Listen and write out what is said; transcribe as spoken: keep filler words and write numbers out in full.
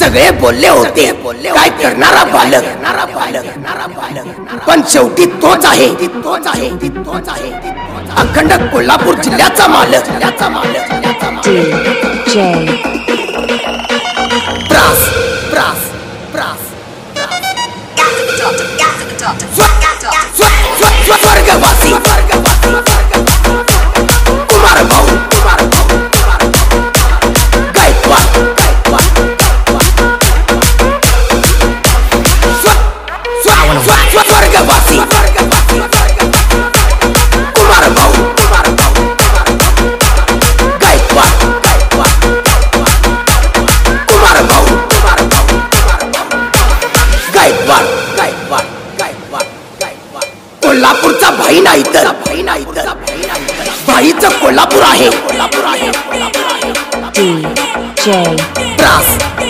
सगळे बोलले होते काय करणारा बालक, पण शेवटी तोच आहे तोच आहे तोच आहे अखंड कोल्हापूर जिल्ह्याचा मालक प्रास प्रास प्रास स्वर्गवासी कुमार भाऊ गायकवाड स्वर्गवासी कुमार भाऊ गायकवाड कुमार भाऊ गायकवाड गायकवाड गायकवाड गायकवाड कोल्हापूरचा भाई नाही तर भाई नाही तर भाईचं कोल्हापूर आहे कोल्हापूर आहे डी जे प्रास